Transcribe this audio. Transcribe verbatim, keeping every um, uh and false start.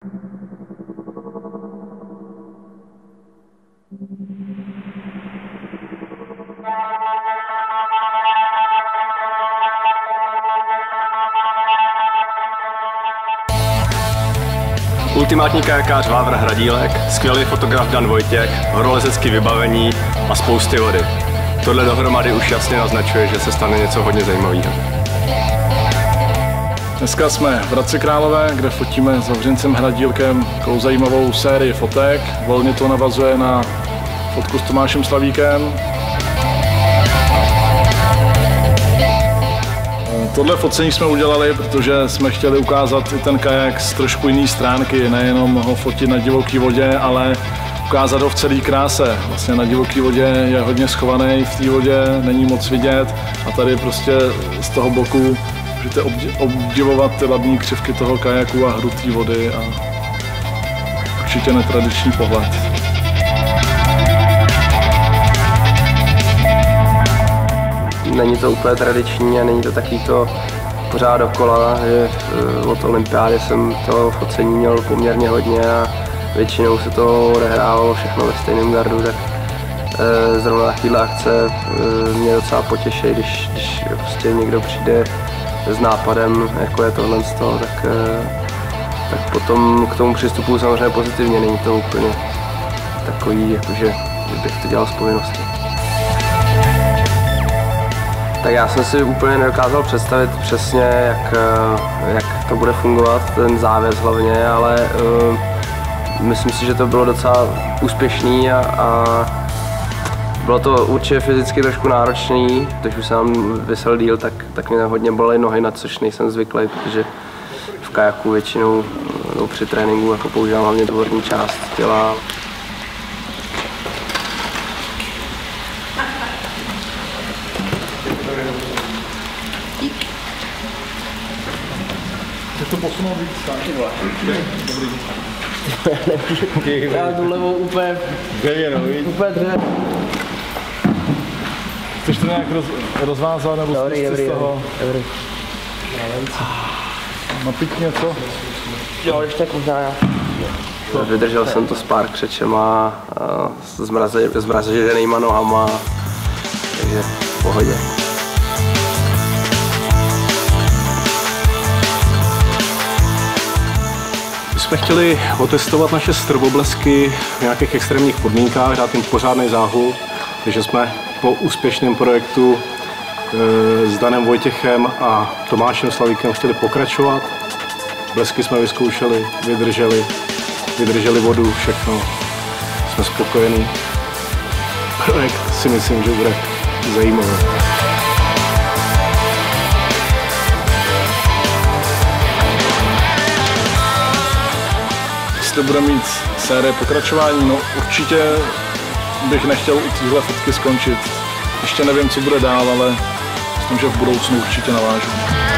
Ultimátní kajakář Vávra Hradílek, skvělý fotograf Dan Vojtěch, horolezecké vybavení a spousty vody. Tohle dohromady už jasně naznačuje, že se stane něco hodně zajímavého. Dneska jsme v Hradci Králové, kde fotíme s Vavřincem Hradílkem takovou zajímavou sérii fotek. Volně to navazuje na fotku s Tomášem Slavíkem. Tohle focení jsme udělali, protože jsme chtěli ukázat i ten kajak z trošku jiné stránky, nejenom ho fotit na divoké vodě, ale ukázat ho v celé kráse. Vlastně na divoké vodě je hodně schovaný, v té vodě není moc vidět a tady prostě z toho boku můžete obdivovat ty ladní křivky toho kajaku a hru té vody a určitě netradiční pohled. Není to úplně tradiční a není to takový to pořád dokola, že od olympiády jsem toho focení měl poměrně hodně a většinou se to odehrávalo všechno ve stejném gardu, tak zrovna takovýhle akce mě docela potěší, když, když prostě někdo přijde s nápadem, jako je tohle z toho, tak, tak potom k tomu přistupuji samozřejmě pozitivně, není to úplně takový, jakože, že bych to dělal z povinnosti. Tak já jsem si úplně nedokázal představit přesně, jak, jak to bude fungovat, ten závěs hlavně, ale uh, myslím si, že to bylo docela úspěšný a, a bylo to určitě fyzicky trošku náročný. Když už jsem visel díl, tak, tak mě hodně bolely nohy, na což nejsem zvyklý, protože v kajaku většinou no, při tréninku jako používám hlavně dvorní část těla. To posunout víc, tak? Dobrý. Já tu levou úplně, úplně dře. Chceš to nějak roz, rozvázat nebo dobrý, dobrý, z toho? Dobrý. Napít něco? Jo, ještě tak možná já. Vydržel jsem to s pár křečema, zmraženýma nohama, takže v pohodě. My jsme chtěli otestovat naše strboblesky v nějakých extrémních podmínkách, dát jim pořádný záhul, takže jsme po úspěšném projektu e, s Danem Vojtěchem a Tomášem Slavíkem chtěli pokračovat. Blesky jsme vyzkoušeli, vydrželi, vydrželi vodu, všechno. Jsme spokojení. Projekt si myslím, že bude zajímavý. Jestli bude mít série pokračování, no určitě bych nechtěl u téhle fotky skončit. Ještě nevím, co bude dál, ale myslím, že v budoucnu určitě navážu.